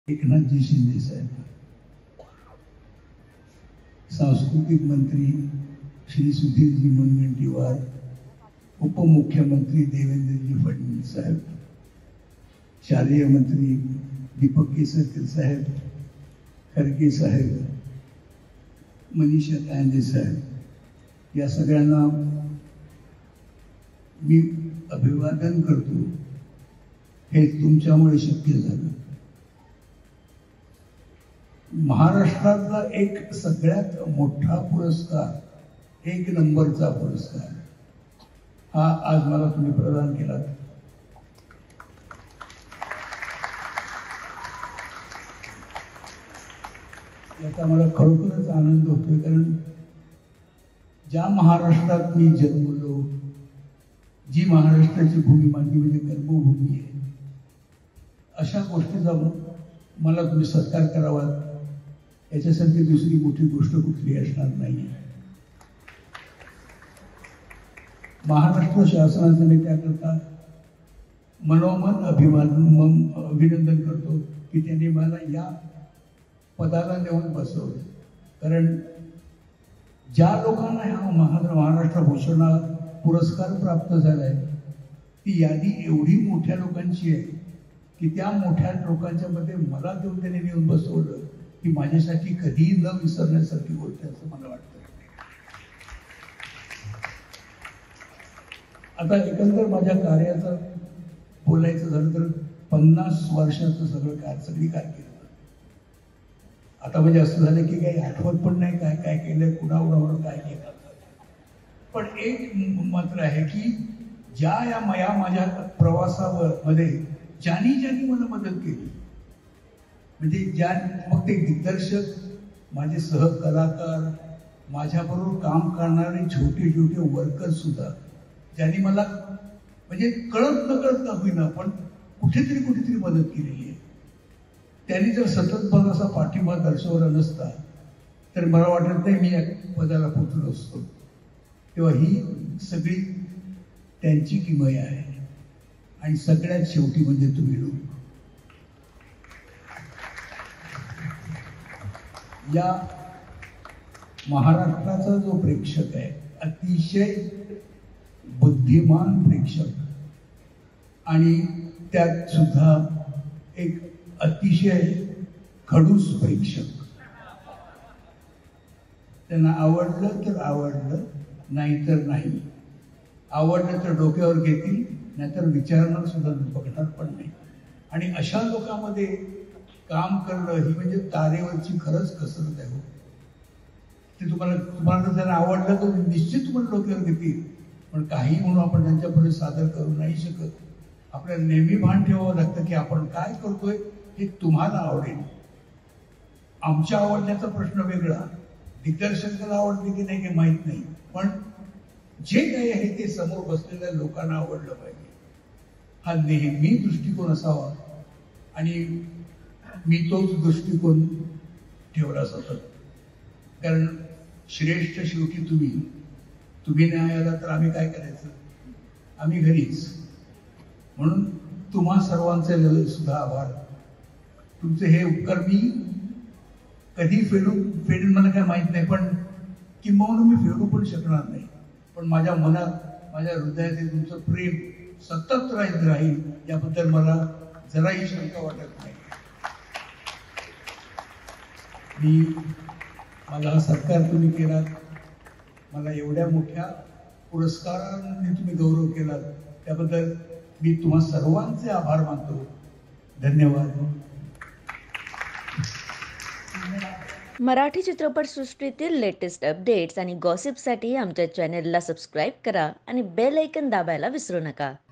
एकनाथजी शिंदे साहेब, सांस्कृतिक मंत्री श्री सुधीरजी मुनगंटीवार, उपमुख्यमंत्री देवेंद्रजी फडणवीस साहेब, शालेय मंत्री दीपक केसरकर साहेब, खरगे साहेब, मनीषा कांदे साहेब, या सगळ्यांना मी अभिवादन करतो. हे तुमच्यामुळे शक्य झालं. महाराष्ट्रातला एक सगळ्यात मोठा पुरस्कार, एक नंबरचा पुरस्कार हा आज मला तुम्ही प्रदान केला. याचा मला खरोखरच आनंद होतोय, कारण ज्या महाराष्ट्रात मी जन्मलो, जी महाराष्ट्राची भूमी माझी म्हणजे कर्मभूमी आहे, अशा गोष्टीचा मला तुम्ही सत्कार करावा, याच्यासारखी दुसरी मोठी गोष्ट कुठली असणार नाही. महाराष्ट्र शासनाचे मी त्याकरता मनोमन अभिनंदन करतो की त्यांनी मला या पदाला नेऊन बसवलं. कारण ज्या लोकांना ह्या महाराष्ट्र भूषण पुरस्कार प्राप्त झालाय, ती यादी एवढी मोठ्या लोकांची आहे की त्या मोठ्या लोकांच्या मध्ये मला देऊन त्यांनी नेऊन बसवलं ही माझ्यासाठी कधीही न विसरण्यासारखी गोष्ट असं मला वाटतं. आता एकंदर माझ्या कार्याचं बोलायचं झालं तर 50 वर्षाचं सगळी कारकीर्द. आता म्हणजे असं झालं की काही आठवत पण नाही काय काय केलंय, कुणावर काय केलं. पण एक मात्र आहे की या माझ्या प्रवासावर मध्ये ज्यांनी मला मदत केली, म्हणजे मग ते दिग्दर्शक, माझे सहकलाकार, माझ्याबरोबर काम करणारे छोटे वर्कर सुद्धा, ज्यांनी मला म्हणजे कळत नकळत का होईना पण कुठेतरी मदत केलेली आहे, त्यांनी जर सतत मला असा पाठिंबा दर्शवला नसता तर मला वाटत नाही मी या पदाला पोचलो असतो. तेव्हा ही सगळी त्यांची किमया आहे. आणि सगळ्यात शेवटी म्हणजे तुम्ही लोक, या महाराष्ट्राचा जो प्रेक्षक आहे, अतिशय बुद्धिमान प्रेक्षक, आणि त्यात सुद्धा एक अतिशय खडूस प्रेक्षक. त्यांना आवडलं तर आवडलं, नाही तर नाही. आवडलं तर डोक्यावर घेतील, नाहीतर विचारणार सुद्धा बघणार पण नाही. आणि अशा लोकांमध्ये काम करणं ही म्हणजे तारेवरची खरंच कसरत आहे. ते तुम्हाला जर आवडलं तर निश्चित तुम्हाला डोक्यावर घेतील, पण काही म्हणून आपण त्यांच्यापुढे सादर करू नाही शकत. आपल्याला नेहमी भान ठेवावं लागतं की आपण काय करतोय हे तुम्हाला आवडेल. आमच्या आवडण्याचा प्रश्न वेगळा, दिग्दर्शकाला आवडते की नाही हे माहीत नाही, पण जे काही आहे ते समोर बसलेल्या लोकांना आवडलं पाहिजे. हा नेहमी दृष्टिकोन असावा, आणि मी तोच दृष्टिकोन ठेवला सतत. कारण श्रेष्ठ शेवटी तुम्ही नाही आला तर आम्ही काय करायचं, आम्ही घरीच. म्हणून तुम्हा सर्वांचे सुद्धा आभार. तुमचे हे उपकार मी कधी फेडून मला काय माहित नाही, पण किंबहुना मी फेडू पण शकणार नाही. पण माझ्या मनात, माझ्या हृदयात तुमचं प्रेम सतत राहील याबद्दल मला जराही शंका वाटत नाही. मला हा सत्कार तुम्ही केलात, मला एवढ्या मोठ्या पुरस्काराने तुम्ही गौरव केलात, त्याबद्दल मी तुम्हा सर्वांचे आभार मानतो. धन्यवाद. मराठी चित्रपटसृष्टीतील लेटेस्ट अपडेट्स आणि गॉसिपसाठी आमच्या चॅनेलला सबस्क्राईब करा आणि बेल आयकॉन दाबायला विसरू नका.